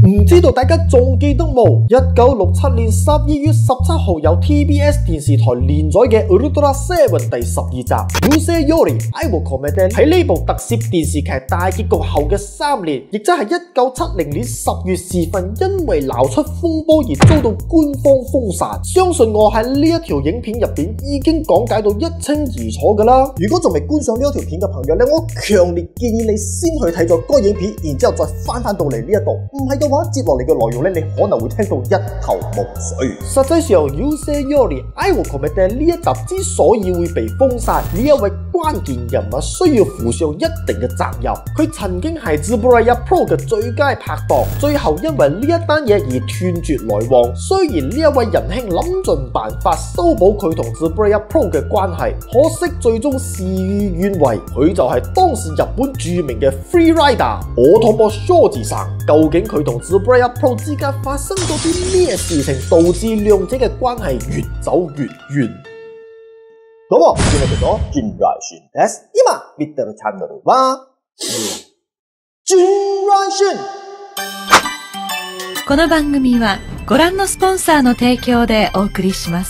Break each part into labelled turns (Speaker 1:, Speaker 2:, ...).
Speaker 1: 唔知道大家仲記得冇？1967年12月17號由 TBS 電視台連載嘅《Ultra 7》第12集《Yusei Yori I Will Komete》喺呢部特攝電視劇大結局後嘅3年，亦即係1970年10月時分，因為鬧出風波而遭到官方封殺。相信我喺呢一條影片入邊已經講解到一清二楚噶啦。如果仲未觀賞呢一條片嘅朋友咧，我強烈建議你先去睇咗該影片，然之後再翻到嚟呢一度。唔係嘅話，接落嚟嘅內容咧，你可能會聽到一頭霧水。實際上 Yusei Yori I Will Komete 呢一集之所以會被封殺，呢一位關鍵人物需要負上一定嘅責任。佢曾經係 Zeburaya Pro 嘅最佳拍檔，最後因為呢一單嘢而斷絕來往。雖然呢一位仁兄諗盡辦法修補佢同 Zeburaya Pro 嘅關係，可惜最終事與願違。佢就係當時日本著名嘅 Free Rider Otomo Shojiさん。究竟佢同 Zeburaya Pro 之間發生咗啲咩事情，導致兩者嘅關係越走越遠？どうも、ゆめと金來俊です。今見てるチャンネルは金來俊。
Speaker 2: この番組はご覧のスポンサーの提供でお送りします。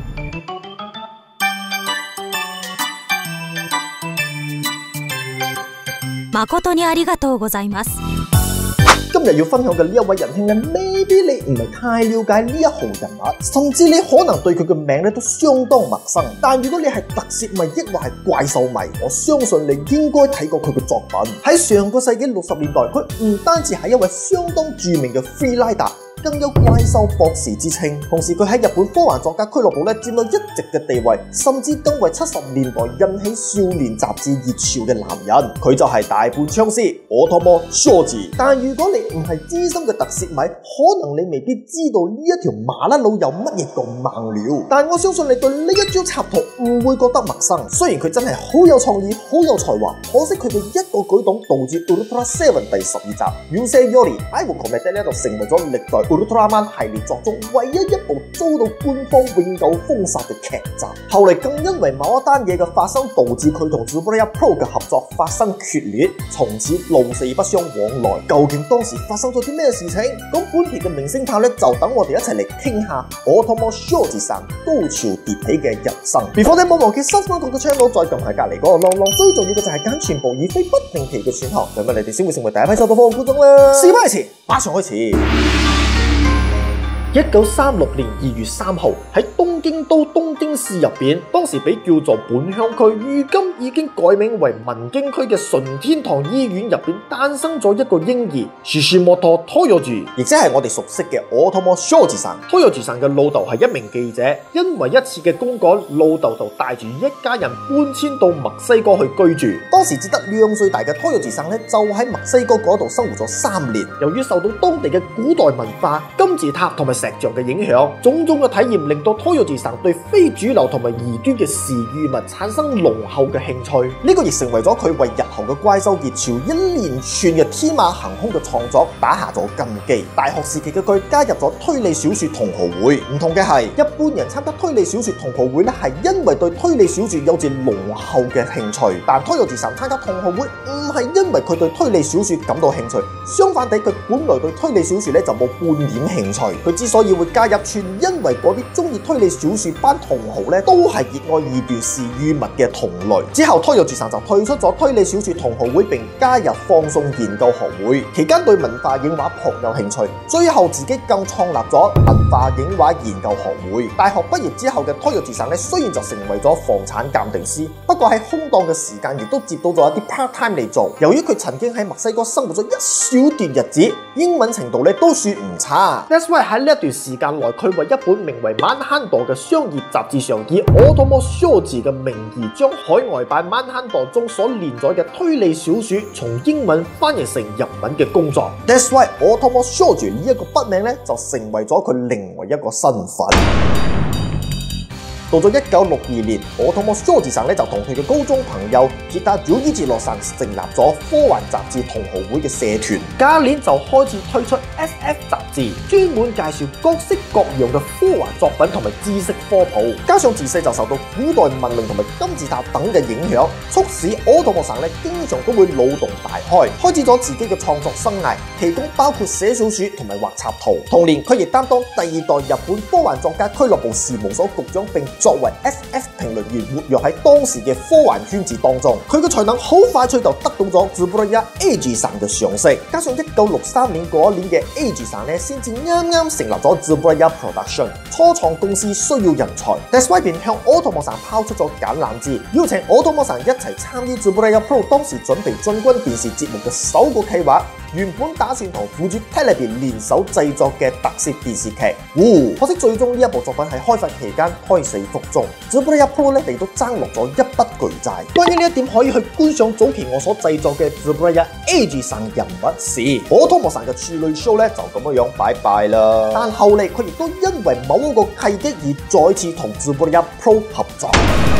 Speaker 3: 誠にありがとうございます。
Speaker 1: 今日要分享嘅呢一位仁兄咧，maybe你唔係太了解呢一號人物，甚至你可能對佢嘅名咧都相當陌生。但如果你係特攝迷，抑或係怪獸迷，我相信你應該睇過佢嘅作品。喺上個世紀60年代，佢唔單止係一位相當著名嘅 free rider，更有怪獸博士之稱。同時佢喺日本科幻作家俱樂部咧佔到一席嘅地位，甚至更為70年代引起少年雜誌熱潮嘅男人。佢就係大半槍師Otomo Shoji。但如果你唔係資深嘅特攝迷，可能你未必知道呢一條麻甩佬有乜嘢咁猛料。但我相信你對呢一張插圖唔會覺得陌生。雖然佢真係好有創意、好有才華，可惜佢嘅一個舉動導致 Ultra 7第12集 Yusei Yori I Will Komete 呢度成為咗歷代Ultraman 系列作中唯一一部遭到官方永久封殺嘅劇集。後嚟更因為某一單嘢嘅發生，導致佢同 Zeburaya Pro 嘅合作發生決裂，從此老死不相往來。究竟當時發生咗啲咩事情？咁本期嘅明星探咧，就等我哋一齊嚟傾下Otomo Shojiさん高潮迭起嘅人生。Before that， 冇忘記 subscribe 我嘅 channel， 再撳下隔離嗰個啷啷。最重要嘅就係揀全部而非不定期嘅選項，咁樣你哋先會成為第一批收到貨嘅觀眾啦。事不宜遲，馬上開始。1936年2月3號喺東京都東京市入邊，當時被叫做本鄉區，如今已經改名為文京區嘅順天堂醫院入邊誕生咗一個嬰兒Shishimoto Toyoji，亦即係我哋熟悉嘅Otomo Shojiさん。Toyojiさん嘅老豆係一名記者，因為一次嘅公幹，老豆就帶住一家人搬遷到墨西哥去居住。當時只得2歲大嘅Toyojiさん咧，就喺墨西哥嗰度生活咗3年。由於受到當地嘅古代文化、金字塔同埋石像嘅影響，種種嘅體驗令到Toyojiさん對非主流同埋異端嘅事與物產生濃厚嘅興趣。呢個亦成為咗佢為日後嘅怪獸熱潮一連串嘅天馬行空嘅創作打下咗根基。大學時期嘅佢加入咗推理小說同好會。唔同嘅係，一般人參加推理小說同好會咧，係因為對推理小說有住濃厚嘅興趣。但Toyojiさん參加同好會唔係因為佢對推理小說感到興趣，相反地佢本來對推理小說咧就冇半點興趣。佢之所以會加入，全因為嗰啲中意推理小說班同好咧，都係熱愛異端事與物嘅同類。之後Toyojiさん就退出咗推理小說同好會，並加入放送研究學會。期間對文化影畫頗有興趣，最後自己更創立咗文化影畫研究學會。大學畢業之後嘅Toyojiさん咧，雖然就成為咗房產鑑定師，不過喺空檔嘅時間亦都接到咗一啲 part time 嚟做。由於佢曾經喺墨西哥生活咗一小段日子，英文程度咧都算唔差。That's why 喺呢一段時間內，佢為一本名為《Manhunter》嘅商業雜誌上，以Otomo Shoji嘅名義，將海外版《Manhunter》中所連載嘅推理小說從英文翻譯成日文嘅工作。That's why Otomo Shoji 呢一個筆名咧，就成為咗佢另外一個身份。到咗1962年，Otomo Shojiさん咧就同佢嘅高中朋友Kita Ryuichiroさん成立咗科幻雜誌同好會嘅社團，隔年就開始推出 SF 雜誌，專門介紹各式各樣嘅科幻作品同埋知識科普。加上自細就受到古代文明同埋金字塔等嘅影響，促使奧托莫桑咧經常都會腦洞大開，開始咗自己嘅創作生涯，其中包括寫小說同埋畫插圖。同年，佢亦擔當第二代日本科幻作家俱樂部事務所局長，並作為 SF 評論員活躍喺當時嘅科幻圈子當中。佢嘅才能好快脆就得到咗ズブラヤAgeさん嘅賞識。加上1963年嗰一年嘅 Ageさん咧，先至啱啱成立咗ズブラヤ Production， 初創公司需要人才。That's why 便向奧托莫桑拋出咗橄欖枝，邀請奧托莫桑一齊參與ズブラヤ Pro 當時準備進軍電視節目嘅首個企劃。原本打算同富士 Television 聯手製作嘅特攝電視劇，可惜最終呢一部作品喺開發期間胎死腹中。ズブラヤ Pro 咧，亦都爭落咗一筆巨債。關於呢一點，可以去觀賞早期我所製作嘅ズブラヤAgeさん人物史。奧托莫桑嘅處女 show 咧就咁樣拜拜啦。但後嚟佢亦都因為某一個契機而再次同ズブラヤ Pro 合作。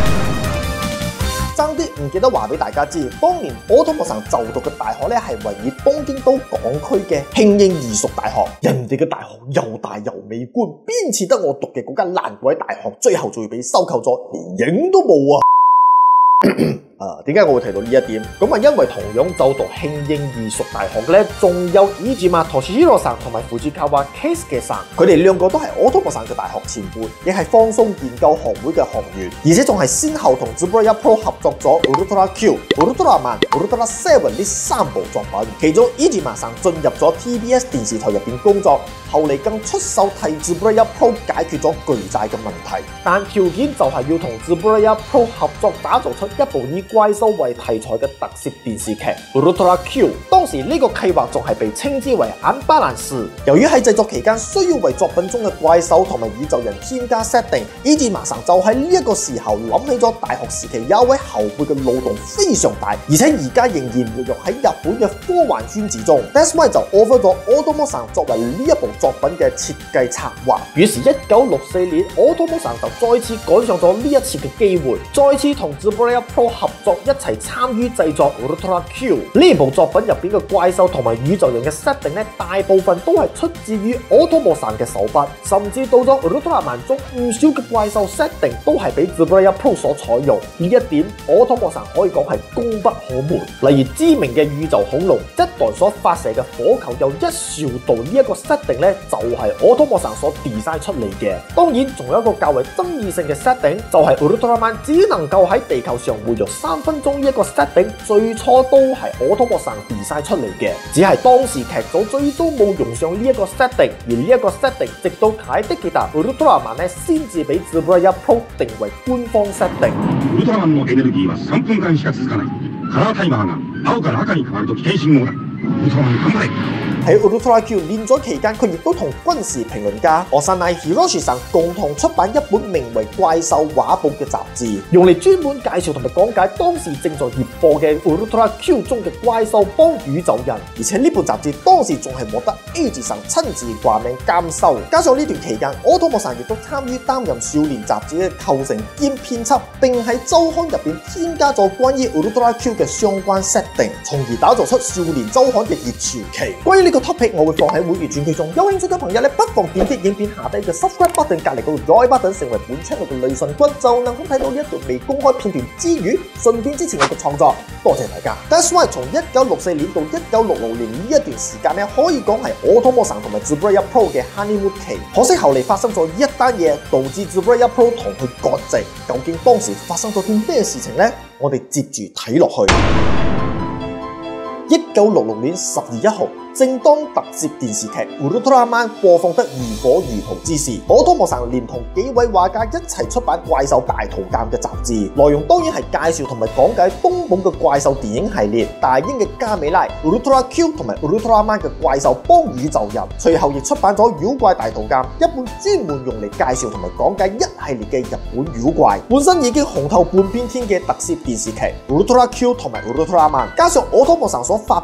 Speaker 1: 爭啲唔記得話俾大家知，當年奧托莫桑就讀嘅大學咧係位於東京都港區嘅慶應義塾大學。人哋嘅大學又大又美觀，邊似得我讀嘅嗰間爛鬼大學，最後仲要俾收購咗，連影都冇啊！點解我會提到呢一點？咁因為同樣就讀慶應義塾大學嘅咧，仲有飯島敏宏さん同埋藤川啓介さん，佢哋兩個都係奧托莫桑嘅大學前輩，亦係放送研究學會嘅學員，而且仲係先後同ズブラヤ Pro 合作咗 Ultra Q、Ultra Man、Ultra Seven 呢3部作品。其中飯島さん進入咗 TBS 電視台入邊工作，後嚟更出手替ズブラヤ Pro 解決咗巨債嘅問題，但條件就係要同ズブラヤ Pro 合作打造出一部以怪獸為題材嘅特攝電視劇 Ultra Q。 當時呢個計劃仲係被稱之為アンバランス。由於喺製作期間需要為作品中嘅怪獸同埋宇宙人添加 setting， 飯島さん就喺呢一個時候諗起咗大學時期有一位後輩嘅腦洞非常大，而且而家仍然活躍喺日本嘅科幻圈子中。That's why 就 offer 咗奧托莫桑作為呢一部作品嘅設計策劃。於是1964年，奧托莫桑就再次趕上咗呢一次嘅機會，再次同ズブラヤ Pro 合作一齊參與製作 Ultra Q。 呢部作品入邊嘅怪獸同埋宇宙人嘅 setting 咧，大部分都係出自於奧托莫桑嘅手筆，甚至到咗 Ultra Man 中唔少嘅怪獸 setting 都係俾ズブラヤ Pro 所採用。呢一點奧托莫桑可以講係功不可沒。例如知名嘅宇宙恐龍一代所發射嘅火球有一兆度呢一個 setting 咧，就係奧托莫桑所 design 出嚟嘅。當然仲有一個較為爭議性嘅 setting， 就係 Ultra Man 只能夠喺地球上活躍3分鐘呢一個 setting， 最初都係奧托莫桑 design 出嚟嘅，只係當時劇組最終冇用上呢一個 setting， 而呢一個 setting 直到凱迪基達 Ultra Man 咧先至俾ズブラヤ Pro 定為官方 setting。
Speaker 4: ウルトラマンのエネルギーは3分間しか続かない。カラータイマーが青から赤に変わると危険信号だ。ウルトラマン頑張れ。
Speaker 1: 喺 Ultra Q 練咗期間，佢亦都同軍事評論家Osanai Hiroshiさん共同出版一本名為《怪獸畫報》嘅雜誌，用嚟專門介紹同埋講解當時正在熱播嘅 Ultra Q 中嘅怪獸幫宇宙人。而且呢本雜誌當時仲係獲得 Ageさん親自掛名監修。加上呢段期間，奧托莫桑亦都參與擔任少年雜誌嘅構成兼編輯，並喺週刊入邊添加咗關於 Ultra Q 嘅相關 setting， 從而打造出少年週刊嘅熱傳奇。關於呢個 topic 我會放喺會員專區中，有興趣嘅朋友咧，不妨點擊影片下低嘅 subscribe button 隔離嗰個 join button， 成為本 channel 嘅雷神君，就能夠睇到呢一條未公開片段之餘，順便支持我嘅創作。多謝大家。That's why 從1964年到1966年呢一段時間咧，可以講係奧托莫桑同埋ズブラヤ Pro 嘅 honeymoon 期。可惜後嚟發生咗一單嘢，導致ズブラヤ Pro 同佢割席。究竟當時發生咗啲咩事情呢？我哋接住睇落去。1966年10月1號，正當特攝電視劇《Ultra Man》播放得如火如荼之時，奧托莫桑連同幾位畫家一齊出版《怪獸大圖鑑》嘅雜誌，內容當然係介紹同埋講解東寶嘅怪獸電影系列、大英嘅加美拉、Ultra Q 同埋 Ultra Man 嘅怪獸幫宇宙人。隨後亦出版咗《妖怪大圖鑑》，一本專門用嚟介紹同埋講解一系列嘅日本妖怪。本身已經紅透半邊天嘅特攝電視劇《Ultra Q 同埋 Ultra Man》，加上奧托莫桑所發佈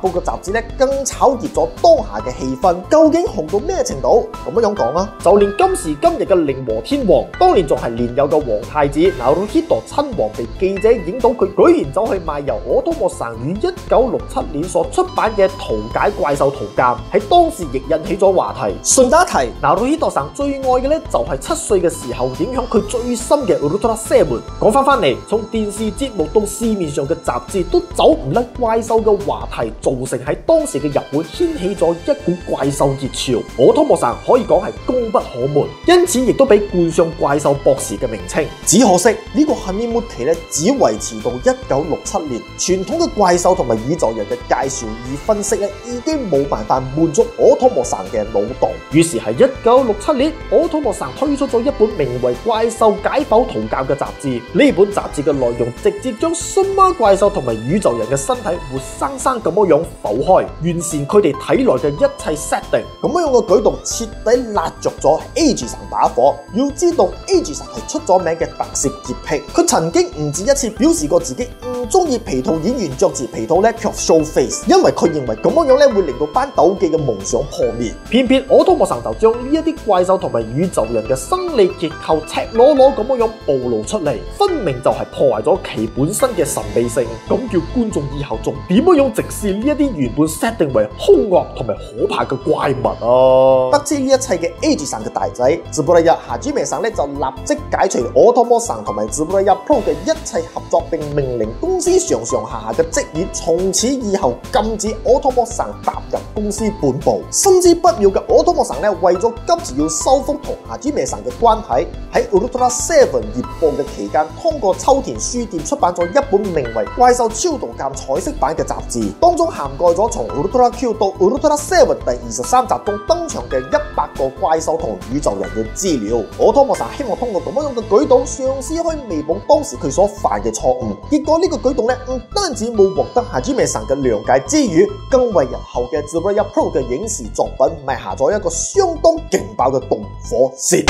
Speaker 1: 布嘅雜誌咧，更炒熱咗當下嘅氣氛。究竟紅到咩程度？咁樣講啊，就連今時今日嘅令和天皇，當年仲係年幼嘅皇太子Naruhito親王，被記者影到佢居然走去賣由奧托莫城於1967年所出版嘅《圖解怪獸圖鑑》，喺當時亦引起咗話題。順帶一提，Naruhito城最愛嘅咧就係7歲嘅時候影響佢最深嘅 Ultra Seven。講翻嚟，從電視節目到市面上嘅雜誌都走唔甩怪獸嘅話題，造成喺當時嘅日本掀起咗一股怪獸熱潮。奧托莫城可以講係功不可沒，因此亦都被冠上怪獸博士嘅名稱。只可惜呢個 Hanimute 咧只維持到1967年，傳統嘅怪獸同埋宇宙人嘅介紹與分析咧已經冇辦法滿足奧托莫城嘅腦洞。於是喺1967年，奧托莫城推出咗一本名為《怪獸解剖圖鑑》嘅雜誌。呢本雜誌嘅內容直接將孫媽怪獸同埋宇宙人嘅身體活生生咁樣剖開，完善佢哋體內嘅一切 setting。咁樣嘅舉動徹底辣着咗 A.G. 神把火。要知道 A.G. 神係出咗名嘅特攝潔癖，佢曾經唔止一次表示過自己唔中意皮套演員着住皮套咧卻 show face，因為佢認為咁樣咧會令到班鬥技嘅夢想破滅。偏偏奧托莫城就將呢一啲怪獸同埋宇宙人嘅生理結構赤裸裸咁樣暴露出嚟，分明就係破壞咗其本身嘅神秘性。咁叫觀眾以後仲點樣直視呢一啲原本 set 定為兇惡同埋可怕嘅怪物啊？得知呢一切嘅 A.G. 神嘅大仔Tsuburaya Hajime神咧就立即解除奧托莫城同埋 Tsuburaya Pro 嘅一切合作，並命令公司上下嘅職員從此以後禁止奧托莫城踏入公司半步。甚至不妙嘅奧托莫城咧，為咗急住要修復同Hajime神嘅關係，喺 Ultra Seven 熱播嘅期間，通過秋田書店出版咗一本名為《怪獸超圖鑑》彩色版嘅雜誌，當中涵蓋咗從 Ultra Q 到 Ultra Seven 第23集中登場嘅100個怪獸同宇宙人嘅資料。奧托莫城希望通過咁樣嘅舉動，嘗試去彌補當時佢所犯嘅錯誤。結果呢個舉動咧，唔單止冇獲得Hajime神嘅諒解之餘，更為日後嘅 Tsuburaya Pro 嘅影視作品埋下咗一個相當勁爆嘅導火線。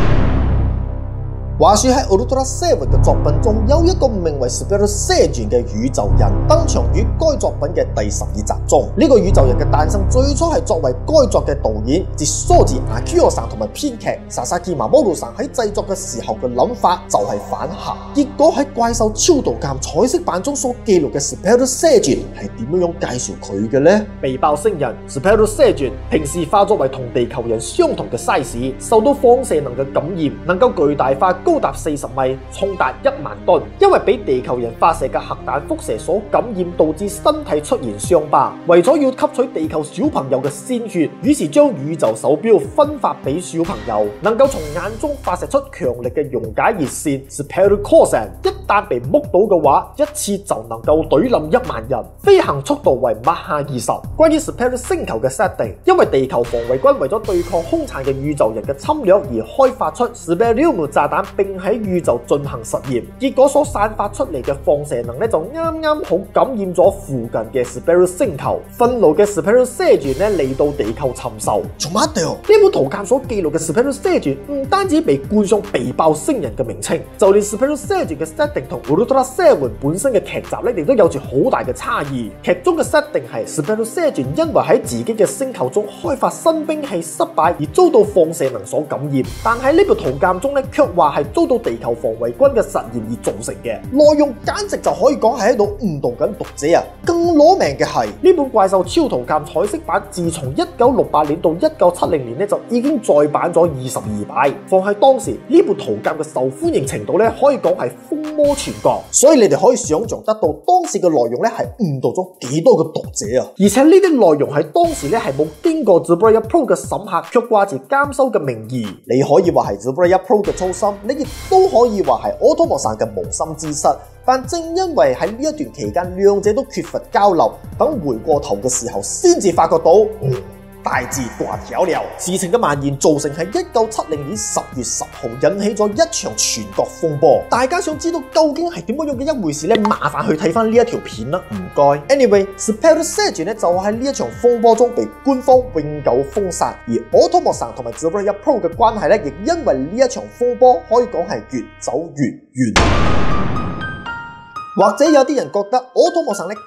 Speaker 1: 話說喺 Ultra Seven 嘅作品中，有一個名為 Superior Saiyan 嘅宇宙人登場於該作品嘅第12集中。呢個宇宙人嘅誕生最初係作為該作嘅導演Tetsuji Akio さん同埋編劇Sasaki Mamoru さん喺製作嘅時候嘅諗法就係反合。結果喺怪獸超圖鑑彩色版中所記錄嘅 Superior Saiyan 係點樣介紹佢嘅呢？被爆星人 Superior Saiyan 平時化作為同地球人相同嘅 size， 受到放射能嘅感染，能夠巨大化，高達40米，重達1萬噸。因為俾地球人發射嘅核彈輻射所感染，導致身體出現傷疤。為咗要吸取地球小朋友嘅鮮血，於是將宇宙手錶分發俾小朋友，能夠從眼中發射出強力嘅溶解熱線 Superior Cosine。一旦被摸到嘅話，一次就能夠懟冧1萬人，飛行速度為馬哈20。關於 Superior 星球嘅 setting， 因為地球防衛軍為咗對抗兇殘嘅宇宙人嘅侵略而開發出 Superium 炸彈，並喺宇宙進行實驗，結果所散發出嚟嘅放射能咧就啱好感染咗附近嘅 Superior 星球。憤怒嘅 Superior Saiyan 咧嚟到地球尋仇。做乜嘢？呢本圖鑑所記錄嘅 Superior Saiyan 唔單止被冠上被爆星人嘅名稱，就連 Superior Saiyan 嘅 setting 同 Ultra Seven 本身嘅劇集咧，亦都有住好大嘅差異。劇中嘅 setting 係 Superior Saiyan 因為喺自己嘅星球中開發新兵器失敗而遭到放射能所感染，但喺呢部圖鑑中咧卻話係遭到地球防衛軍嘅實驗而造成嘅。內容簡直就可以講係喺度誤導緊讀者啊！更攞命嘅係呢本怪獸超圖鑑彩色版，自從1968年到1970年咧就已經再版咗22版，放喺當時呢部圖鑑嘅受歡迎程度咧，可以講係風魔全國。所以你哋可以想象得到當時嘅內容咧係誤導咗幾多個讀者啊！而且呢啲內容喺當時咧係冇經過 Tsuburaya Pro 嘅審核，卻掛住監修嘅名義。你可以話係 Tsuburaya Pro 嘅粗心，你亦都可以話係奧托莫城嘅無心之失。但正因為喺呢一段期間兩者都缺乏交流，等回過頭嘅時候先至發覺到大字掛條了。事情嘅蔓延造成喺1970年10月10號引起咗一場全國風波。大家想知道究竟係點樣嘅一回事呢？麻煩去睇翻呢一條片啦，唔該。Anyway，Superior Saiyan 咧就喺呢一場風波中被官方永久封殺，而奧托莫城同埋 Tsuburaya Pro 嘅關係咧，亦因為呢一場風波可以講係越走越遠。或者有啲人覺得奧托莫城咧根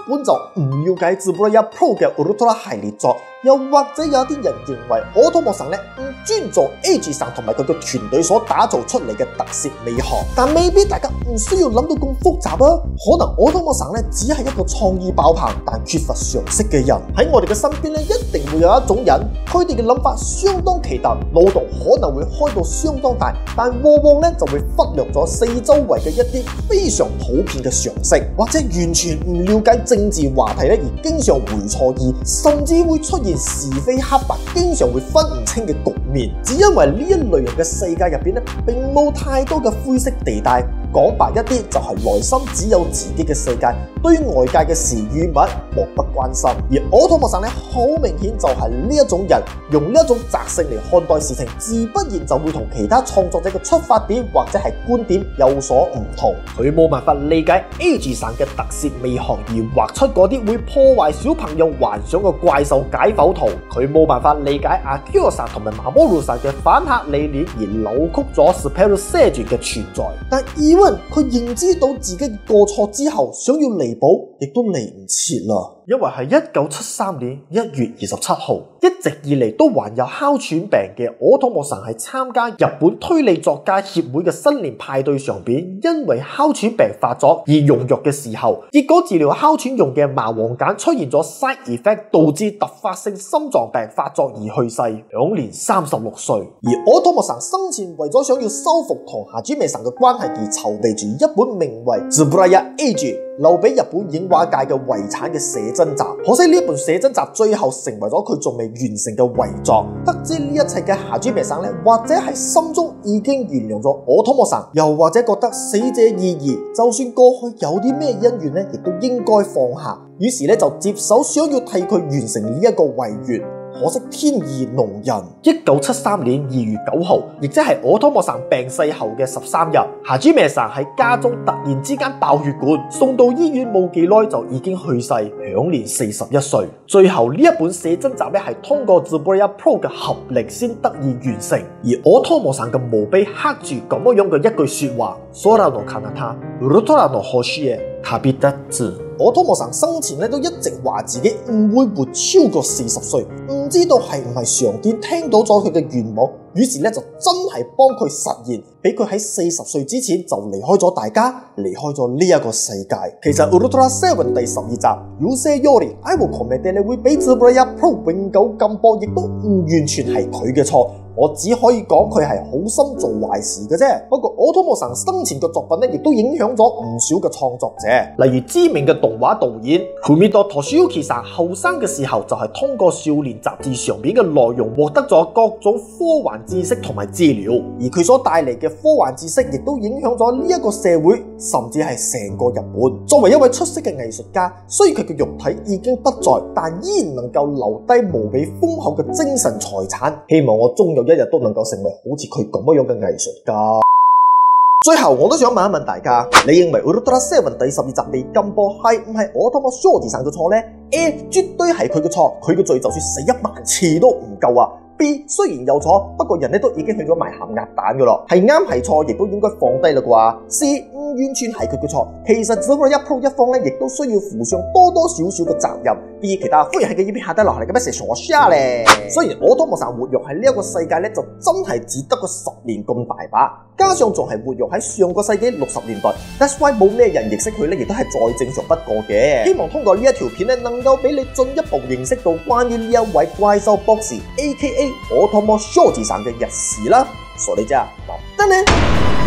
Speaker 1: 本就唔了解ZEBRAYA Pro 嘅 Ultra 系列作，又或者有啲人認為奧托莫桑咧唔尊重 AG 桑同埋佢嘅團隊所打造出嚟嘅特攝美學，但未必大家唔需要諗到咁複雜啊！可能奧托莫桑咧只係一個創意爆棚但缺乏常識嘅人。喺我哋嘅身邊咧，一定會有一種人，佢哋嘅諗法相當奇特，腦洞可能會開到相當大，但往往咧就會忽略咗四周圍嘅一啲非常普遍嘅常識，或者完全唔了解政治話題咧，而經常會錯意，甚至會出現是非黑白，經常會分唔清嘅局面。只因為呢一類人嘅世界入邊咧，並冇太多嘅灰色地帶。講白一啲就係內心只有自己嘅世界，對外界嘅事與物漠不關心。而奧托莫桑咧，好明顯就係呢一種人，用呢一種習性嚟看待事情，自不然就會同其他創作者嘅出發點或者係觀點有所唔同。佢冇辦法理解 AG 桑嘅特攝美學而畫出嗰啲會破壞小朋友幻想嘅怪獸解剖圖，佢冇辦法理解阿 Q 桑同埋馬摩魯桑嘅反客理念而扭曲咗 Super Sage 嘅存在。但佢認知到自己嘅過錯之後，想要彌補，亦都嚟唔切啦。因為係1973年1月27號，一直以嚟都患有哮喘病嘅奧托莫桑喺參加日本推理作家協會嘅新年派對上邊，因為哮喘病發作而用藥嘅時候，結果治療哮喘用嘅麻黃鹼出現咗 side effect， 導致突發性心臟病發作而去世，享年36歲。而奧托莫桑生前為咗想要修復同夏珠美桑嘅關係而籌備住一本名為 ZEBRAYA AG 留俾日本影畫界嘅遺產嘅寫真集，可惜呢本寫真集最後成為咗佢仲未完成嘅遺作。得知呢一切嘅夏珠美桑咧，或者係心中已經原諒咗奧托莫桑，又或者覺得死者已矣，就算過去有啲咩恩怨咧，亦都應該放下。於是咧就接手想要替佢完成呢一個遺願。可惜天意弄人，1973年2月9號，亦即係奧托莫桑病逝後嘅13日，夏珠美桑喺家中突然之間爆血管，送到醫院冇幾耐就已經去世，享年41歲。最後呢一本寫真集咧係通過 ZEBRAYA Pro 嘅合力先得以完成，而奧托莫桑嘅墓碑刻住咁樣嘅一句說話：空の彼方、ウルトラの星へ旅立つ。奧托莫桑生前咧都一直話自己唔會活超過40歲，唔知道係唔係上天聽到咗佢嘅願望，於是咧就真係幫佢實現，俾佢喺40歲之前就離開咗大家，離開咗呢一個世界。其實 Ultra 7第12集 Yusei Yori I will commit 咧會俾 ZEBRAYA Pro 永久禁播，亦都唔完全係佢嘅錯。我只可以講佢係好心做壞事嘅啫。不過奧托莫桑生前嘅作品咧，亦都影響咗唔少嘅創作者，例如知名嘅動畫導演 Fumito Toshiyuki 桑後生嘅時候就係通過少年雜誌上邊嘅內容獲得咗各種科幻知識同埋資料，而佢所帶嚟嘅科幻知識亦都影響咗呢一個社會，甚至係成個日本。作為一位出色嘅藝術家，雖然佢嘅肉體已經不在，但依然能夠留低無比豐厚嘅精神財產。希望我終有一日都能夠成為好似佢咁樣嘅藝術家。最後我都想問一問大家，你認為 Ultra 7第12集被禁播係唔係奧托莫商字上嘅錯呢？ A 絕對係佢嘅錯，佢嘅罪就算死10000次都唔夠啊。B 雖然有錯，不過人咧都已經去咗埋鹹鴨蛋噶咯，係啱係錯亦都應該放低啦啩。C 唔完全係佢嘅錯，其實ZEBRAYA Pro一方咧亦都需要負上多多少少嘅責任。B 其他歡迎喺嘅影片下低留下嚟嘅 message 同我 share 咧。雖然奧托莫桑活躍喺呢一個世界咧就真係只得個10年咁大把，加上仲係活躍喺上個世紀60年代 ，that's why 冇咩人認識佢咧，亦都係再正常不過嘅。希望通過呢一條片咧，能夠俾你進一步認識到關於呢一位怪獸博士 ，A.K.A. 奧托莫商字上嘅日事啦。所以呢，得呢。